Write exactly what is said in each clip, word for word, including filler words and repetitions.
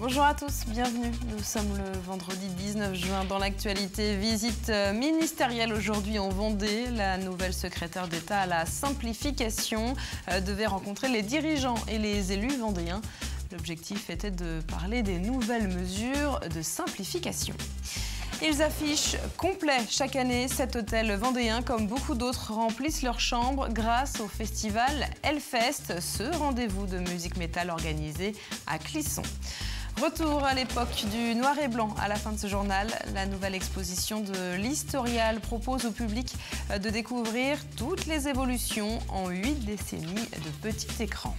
Bonjour à tous, bienvenue. Nous sommes le vendredi dix-neuf juin dans l'actualité. Visite ministérielle aujourd'hui en Vendée. La nouvelle secrétaire d'État à la simplification devait rencontrer les dirigeants et les élus vendéens. L'objectif était de parler des nouvelles mesures de simplification. Ils affichent complet chaque année. Cet hôtel vendéen, comme beaucoup d'autres, remplissent leurs chambres grâce au festival Hellfest, ce rendez-vous de musique métal organisé à Clisson. Retour à l'époque du noir et blanc à la fin de ce journal. La nouvelle exposition de l'Historial propose au public de découvrir toutes les évolutions en huit décennies de petit écran.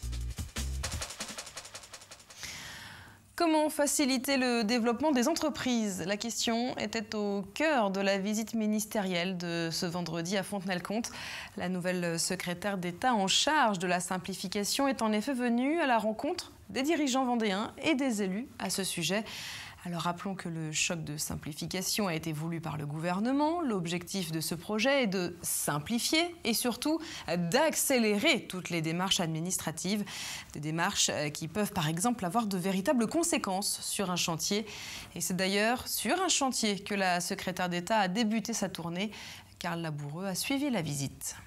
Comment faciliter le développement des entreprises? La question était au cœur de la visite ministérielle de ce vendredi à Fontenay-le-Comte. La nouvelle secrétaire d'État en charge de la simplification est en effet venue à la rencontre des dirigeants vendéens et des élus à ce sujet. Alors rappelons que le choc de simplification a été voulu par le gouvernement. L'objectif de ce projet est de simplifier et surtout d'accélérer toutes les démarches administratives. Des démarches qui peuvent par exemple avoir de véritables conséquences sur un chantier. Et c'est d'ailleurs sur un chantier que la secrétaire d'État a débuté sa tournée. Carl Laboureux a suivi la visite.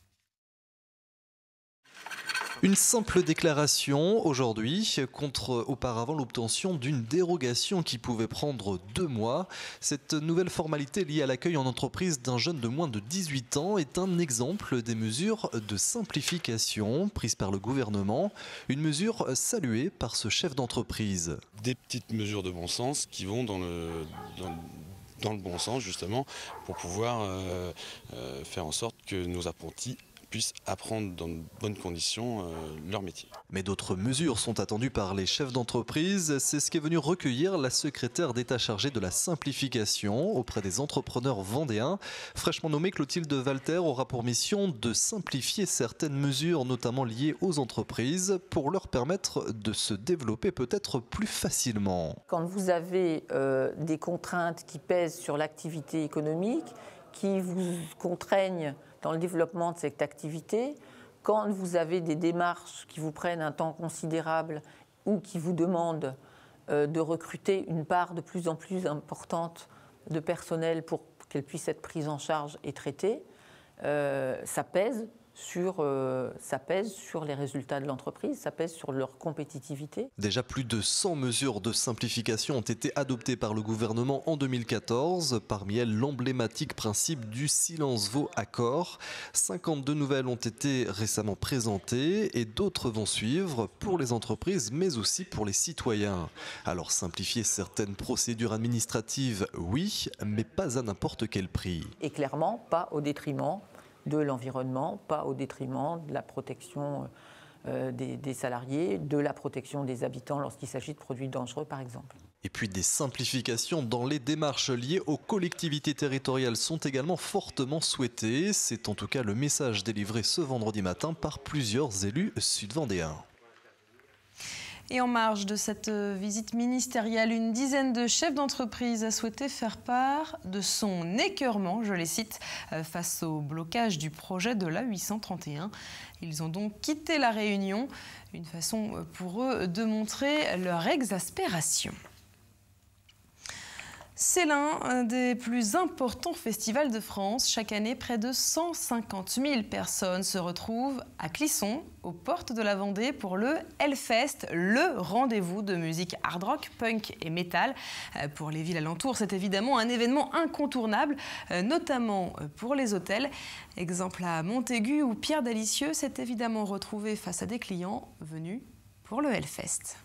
Une simple déclaration aujourd'hui contre auparavant l'obtention d'une dérogation qui pouvait prendre deux mois. Cette nouvelle formalité liée à l'accueil en entreprise d'un jeune de moins de dix-huit ans est un exemple des mesures de simplification prises par le gouvernement. Une mesure saluée par ce chef d'entreprise. Des petites mesures de bon sens qui vont dans le... Dans... dans le bon sens justement pour pouvoir euh, euh, faire en sorte que nos apprentis puissent apprendre dans de bonnes conditions euh, leur métier. Mais d'autres mesures sont attendues par les chefs d'entreprise. C'est ce qui est venu recueillir la secrétaire d'État chargée de la simplification auprès des entrepreneurs vendéens. Fraîchement nommée, Clotilde Walter aura pour mission de simplifier certaines mesures, notamment liées aux entreprises, pour leur permettre de se développer peut-être plus facilement. Quand vous avez euh, des contraintes qui pèsent sur l'activité économique, qui vous contraignent dans le développement de cette activité, quand vous avez des démarches qui vous prennent un temps considérable ou qui vous demandent euh, de recruter une part de plus en plus importante de personnel pour qu'elle puisse être prise en charge et traitée, euh, ça pèse sur, euh, ça pèse sur les résultats de l'entreprise, ça pèse sur leur compétitivité. Déjà plus de cent mesures de simplification ont été adoptées par le gouvernement en deux mille quatorze. Parmi elles, l'emblématique principe du silence vaut accord. cinquante-deux nouvelles ont été récemment présentées et d'autres vont suivre pour les entreprises mais aussi pour les citoyens. Alors simplifier certaines procédures administratives, oui, mais pas à n'importe quel prix. Et clairement, pas au détriment de l'environnement, pas au détriment de la protection euh, des, des salariés, de la protection des habitants lorsqu'il s'agit de produits dangereux par exemple. Et puis des simplifications dans les démarches liées aux collectivités territoriales sont également fortement souhaitées. C'est en tout cas le message délivré ce vendredi matin par plusieurs élus sud-vendéens. Et en marge de cette visite ministérielle, une dizaine de chefs d'entreprise a souhaité faire part de son écœurement, je les cite, face au blocage du projet de l'A huit cent trente et un. Ils ont donc quitté la réunion, une façon pour eux de montrer leur exaspération. C'est l'un des plus importants festivals de France. Chaque année, près de cent cinquante mille personnes se retrouvent à Clisson, aux portes de la Vendée, pour le Hellfest, le rendez-vous de musique hard rock, punk et métal. Pour les villes alentours, c'est évidemment un événement incontournable, notamment pour les hôtels. Exemple à Montaigu, où Pierre Dalicieux s'est évidemment retrouvé face à des clients venus pour le Hellfest.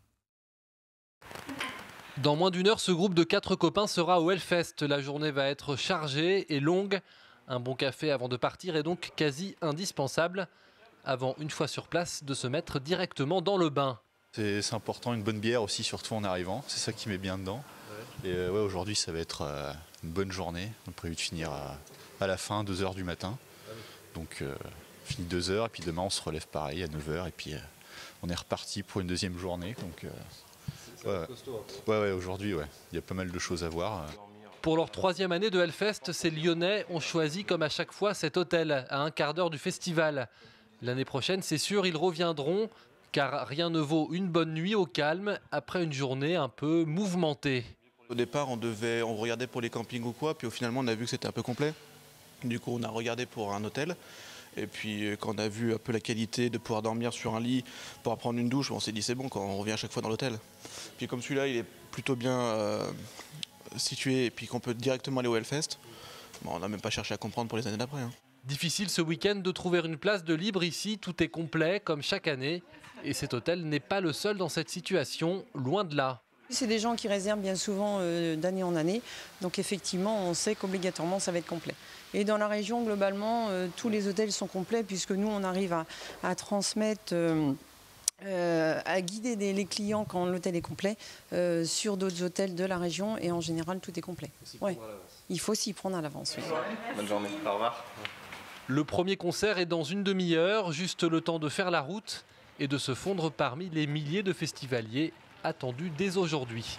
Dans moins d'une heure, ce groupe de quatre copains sera au Hellfest. La journée va être chargée et longue. Un bon café avant de partir est donc quasi indispensable, avant, une fois sur place, de se mettre directement dans le bain. C'est important, une bonne bière aussi, surtout en arrivant. C'est ça qui met bien dedans. Ouais. Et euh, ouais, aujourd'hui, ça va être euh, une bonne journée. On a prévu de finir à, à la fin, deux heures du matin. Ouais. Donc, euh, fini deux heures, et puis demain, on se relève pareil à neuf heures. Et puis, euh, on est reparti pour une deuxième journée. Donc, euh, Ouais, ouais, ouais aujourd'hui, ouais. Il y a pas mal de choses à voir. Pour leur troisième année de Hellfest, ces Lyonnais ont choisi, comme à chaque fois, cet hôtel, à un quart d'heure du festival. L'année prochaine, c'est sûr, ils reviendront, car rien ne vaut une bonne nuit au calme après une journée un peu mouvementée. Au départ, on devait, on regardait pour les campings ou quoi, puis au finalement, on a vu que c'était un peu complet. Du coup, on a regardé pour un hôtel. Et puis, quand on a vu un peu la qualité de pouvoir dormir sur un lit, pouvoir prendre une douche, on s'est dit c'est bon, quand on revient à chaque fois dans l'hôtel. Puis comme celui-là, il est plutôt bien euh, situé et puis qu'on peut directement aller au Hellfest, bon, on n'a même pas cherché à comprendre pour les années d'après. Hein. Difficile ce week-end de trouver une place de libre ici, tout est complet comme chaque année. Et cet hôtel n'est pas le seul dans cette situation, loin de là. C'est des gens qui réservent bien souvent euh, d'année en année, donc effectivement on sait qu'obligatoirement ça va être complet. Et dans la région globalement euh, tous les hôtels sont complets puisque nous on arrive à, à transmettre, euh, euh, à guider des, les clients quand l'hôtel est complet euh, sur d'autres hôtels de la région et en général tout est complet. Ouais. Il faut s'y prendre à l'avance. Oui. Bonne journée, au revoir. Le premier concert est dans une demi-heure, juste le temps de faire la route et de se fondre parmi les milliers de festivaliers attendu dès aujourd'hui.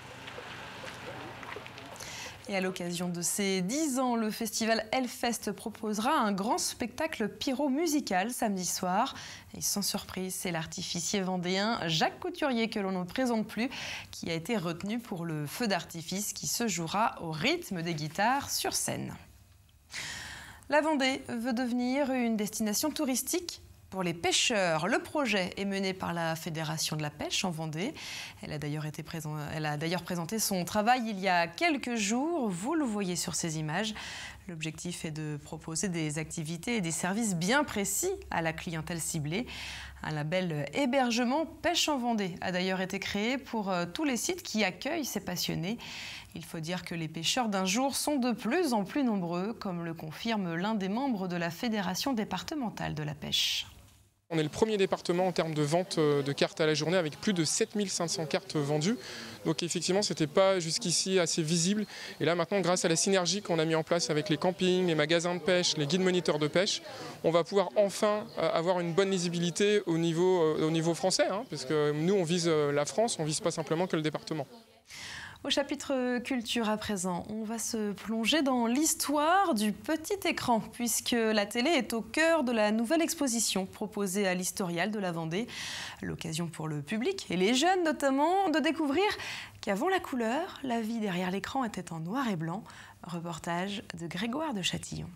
Et à l'occasion de ses dix ans, le festival Hellfest proposera un grand spectacle pyro-musical samedi soir. Et sans surprise, c'est l'artificier vendéen Jacques Couturier, que l'on ne présente plus, qui a été retenu pour le feu d'artifice qui se jouera au rythme des guitares sur scène. La Vendée veut devenir une destination touristique pour les pêcheurs. Le projet est mené par la Fédération de la pêche en Vendée. Elle a d'ailleurs été présent... Elle a d'ailleurs présenté son travail il y a quelques jours. Vous le voyez sur ces images. L'objectif est de proposer des activités et des services bien précis à la clientèle ciblée. Un label hébergement Pêche en Vendée a d'ailleurs été créé pour tous les sites qui accueillent ces passionnés. Il faut dire que les pêcheurs d'un jour sont de plus en plus nombreux, comme le confirme l'un des membres de la Fédération départementale de la pêche. On est le premier département en termes de vente de cartes à la journée avec plus de sept mille cinq cents cartes vendues. Donc effectivement, ce n'était pas jusqu'ici assez visible. Et là maintenant, grâce à la synergie qu'on a mis en place avec les campings, les magasins de pêche, les guides moniteurs de pêche, on va pouvoir enfin avoir une bonne lisibilité au niveau, au niveau français. Hein, parce que nous, on vise la France, on ne vise pas simplement que le département. Au chapitre culture à présent, on va se plonger dans l'histoire du petit écran, puisque la télé est au cœur de la nouvelle exposition proposée à l'Historial de la Vendée. L'occasion pour le public, et les jeunes notamment, de découvrir qu'avant la couleur, la vie derrière l'écran était en noir et blanc. Reportage de Grégoire de Châtillon.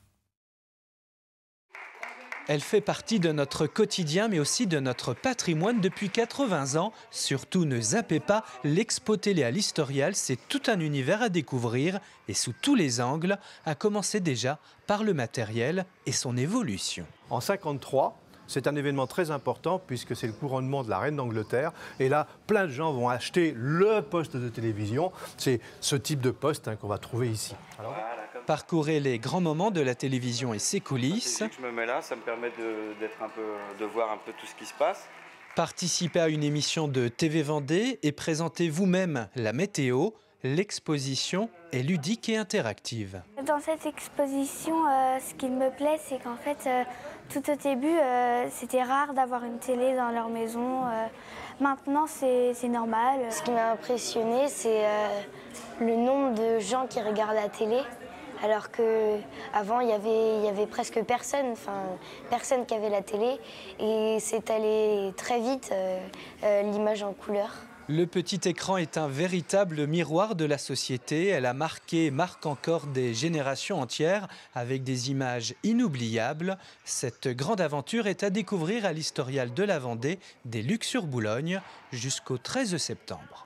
Elle fait partie de notre quotidien, mais aussi de notre patrimoine depuis quatre-vingts ans. Surtout, ne zappez pas, l'Expo Télé à l'Historial, c'est tout un univers à découvrir, et sous tous les angles, à commencer déjà par le matériel et son évolution. En cinquante-trois, c'est un événement très important puisque c'est le couronnement de la reine d'Angleterre. Et là, plein de gens vont acheter le poste de télévision. C'est ce type de poste hein, qu'on va trouver ici. Alors... Parcourez les grands moments de la télévision et ses coulisses. Je me mets là, ça me permet de, d'être un peu, de voir un peu tout ce qui se passe. Participez à une émission de T V Vendée et présentez vous-même la météo. L'exposition est ludique et interactive. Dans cette exposition, euh, ce qui me plaît, c'est qu'en fait, euh, tout au début, euh, c'était rare d'avoir une télé dans leur maison. Euh, maintenant, c'est, c'est normal. Ce qui m'a impressionné, c'est euh, le nombre de gens qui regardent la télé. Alors qu'avant, il y avait, il y avait presque personne, enfin, personne qui avait la télé. Et c'est allé très vite, euh, euh, l'image en couleur. Le petit écran est un véritable miroir de la société. Elle a marqué et marque encore des générations entières avec des images inoubliables. Cette grande aventure est à découvrir à l'Historial de la Vendée, des Lucs-sur-Boulogne, jusqu'au treize septembre.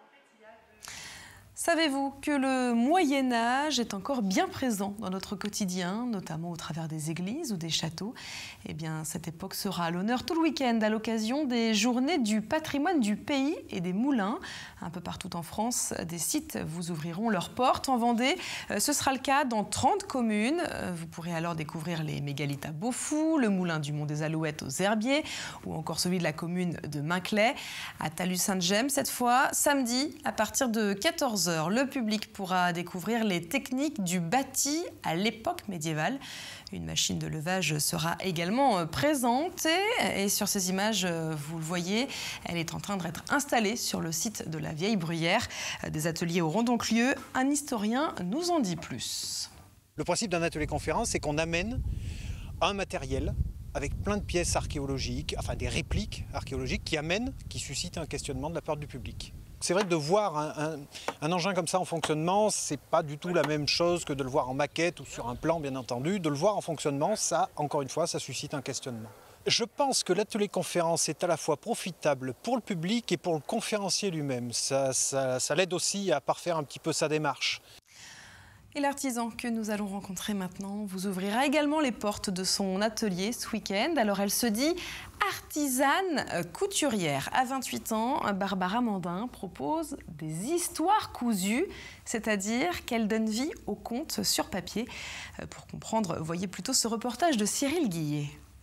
Savez-vous que le Moyen-Âge est encore bien présent dans notre quotidien, notamment au travers des églises ou des châteaux? Eh bien, cette époque sera à l'honneur tout le week-end à l'occasion des journées du patrimoine du pays et des moulins. Un peu partout en France, des sites vous ouvriront leurs portes. En Vendée, ce sera le cas dans trente communes. Vous pourrez alors découvrir les mégalithes à Beaufou, le moulin du Mont des Alouettes aux Herbiers ou encore celui de la commune de Minclay. À Talus-Sainte-Gemme, cette fois, samedi, à partir de quatorze heures. Le public pourra découvrir les techniques du bâti à l'époque médiévale. Une machine de levage sera également présentée et sur ces images, vous le voyez, elle est en train d'être installée sur le site de la Vieille Bruyère. Des ateliers auront donc lieu. Un historien nous en dit plus. Le principe d'un atelier conférence, c'est qu'on amène un matériel avec plein de pièces archéologiques, enfin des répliques archéologiques qui amènent, qui suscitent un questionnement de la part du public. C'est vrai que de voir un, un, un engin comme ça en fonctionnement, c'est pas du tout la même chose que de le voir en maquette ou sur un plan, bien entendu. De le voir en fonctionnement, ça, encore une fois, ça suscite un questionnement. Je pense que l'atelier conférence est à la fois profitable pour le public et pour le conférencier lui-même. Ça, ça, ça l'aide aussi à parfaire un petit peu sa démarche. Et l'artisan que nous allons rencontrer maintenant vous ouvrira également les portes de son atelier ce week-end. Alors elle se dit artisane couturière. À vingt-huit ans, Barbara Mandin propose des histoires cousues, c'est-à-dire qu'elle donne vie aux contes sur papier. Pour comprendre, voyez plutôt ce reportage de Cyril Guillet.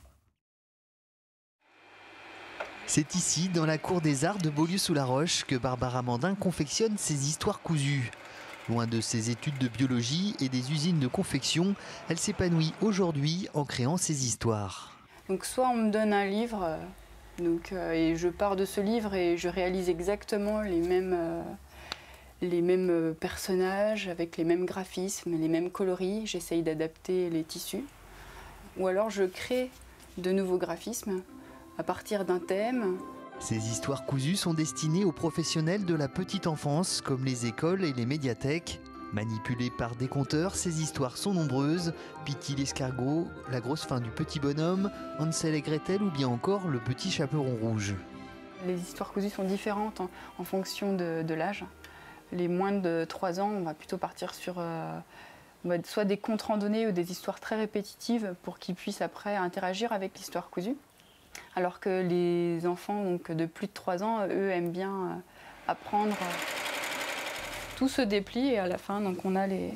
C'est ici, dans la cour des arts de Beaulieu-sous-la-Roche, que Barbara Mandin confectionne ses histoires cousues. Loin de ses études de biologie et des usines de confection, elle s'épanouit aujourd'hui en créant ses histoires. Donc soit on me donne un livre, euh, donc, euh, et je pars de ce livre et je réalise exactement les mêmes, euh, les mêmes personnages, avec les mêmes graphismes, les mêmes coloris. J'essaye d'adapter les tissus. Ou alors je crée de nouveaux graphismes à partir d'un thème. Ces histoires cousues sont destinées aux professionnels de la petite enfance, comme les écoles et les médiathèques. Manipulées par des conteurs, ces histoires sont nombreuses. Pitty l'escargot, la grosse fin du petit bonhomme, Hansel et Gretel ou bien encore le petit chaperon rouge. Les histoires cousues sont différentes en, en fonction de, de l'âge. Les moins de trois ans, on va plutôt partir sur euh, soit des contes randonnées ou des histoires très répétitives pour qu'ils puissent après interagir avec l'histoire cousue. Alors que les enfants donc, de plus de trois ans, eux, aiment bien euh, apprendre. Euh, tout se déplie et à la fin, donc, on, a les,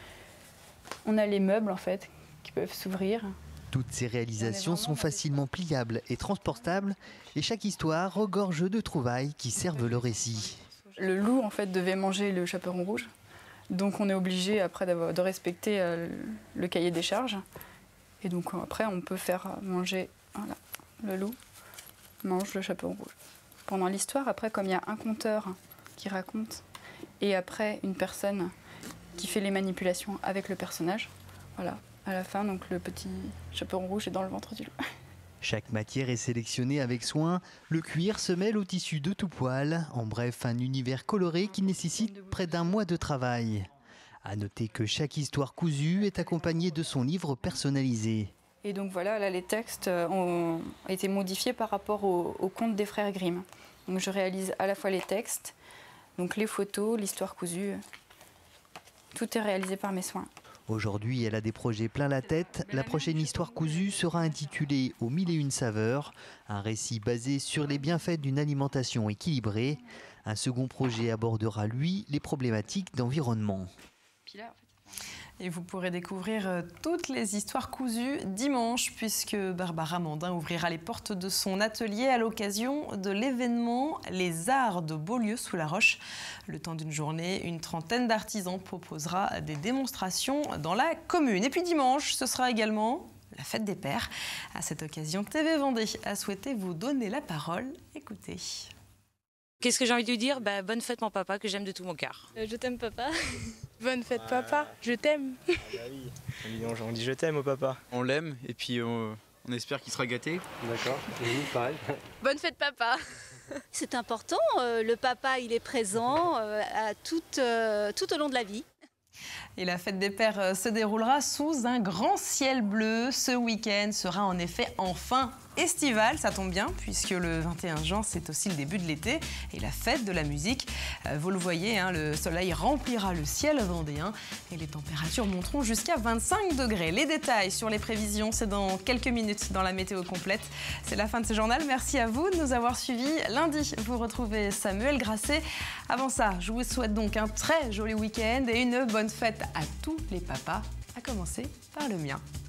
on a les meubles en fait, qui peuvent s'ouvrir. Toutes ces réalisations sont facilement pliables et transportables et chaque histoire regorge de trouvailles qui servent le récit. Le loup en fait, devait manger le chaperon rouge, donc on est obligé après de respecter euh, le cahier des charges. Et donc après, on peut faire manger... Voilà. Le loup mange le chaperon rouge. Pendant l'histoire, après, comme il y a un conteur qui raconte et après une personne qui fait les manipulations avec le personnage, voilà, à la fin, donc le petit chaperon rouge est dans le ventre du loup. Chaque matière est sélectionnée avec soin. Le cuir se mêle au tissu de tout poil. En bref, un univers coloré qui nécessite près d'un mois de travail. À noter que chaque histoire cousue est accompagnée de son livre personnalisé. Et donc voilà, là les textes ont été modifiés par rapport au, au conte des frères Grimm. Donc je réalise à la fois les textes, donc les photos, l'histoire cousue. Tout est réalisé par mes soins. Aujourd'hui, elle a des projets plein la tête. La prochaine histoire cousue sera intitulée Aux mille et une saveurs, un récit basé sur les bienfaits d'une alimentation équilibrée. Un second projet abordera, lui, les problématiques d'environnement. Et vous pourrez découvrir toutes les histoires cousues dimanche, puisque Barbara Mandin ouvrira les portes de son atelier à l'occasion de l'événement Les Arts de Beaulieu-sous-la-Roche. Le temps d'une journée, une trentaine d'artisans proposera des démonstrations dans la commune. Et puis dimanche, ce sera également la fête des pères. À cette occasion, T V Vendée a souhaité vous donner la parole. Écoutez. Qu'est-ce que j'ai envie de lui dire? Bah, bonne fête mon papa, que j'aime de tout mon cœur. Euh, je t'aime papa. Bonne fête papa, je t'aime. Ah bah oui, on dit je t'aime au papa. On l'aime et puis on, on espère qu'il sera gâté. D'accord, et nous pareil. Bonne fête papa. C'est important, euh, le papa il est présent euh, à tout, euh, tout au long de la vie. Et la fête des pères se déroulera sous un grand ciel bleu. Ce week-end sera en effet enfin estival, ça tombe bien, puisque le vingt et un juin, c'est aussi le début de l'été et la fête de la musique. Vous le voyez, hein, le soleil remplira le ciel vendéen et les températures monteront jusqu'à vingt-cinq degrés. Les détails sur les prévisions, c'est dans quelques minutes dans la météo complète. C'est la fin de ce journal. Merci à vous de nous avoir suivis. Lundi, vous retrouvez Samuel Grasset. Avant ça, je vous souhaite donc un très joli week-end et une bonne fête à tous les papas, à commencer par le mien.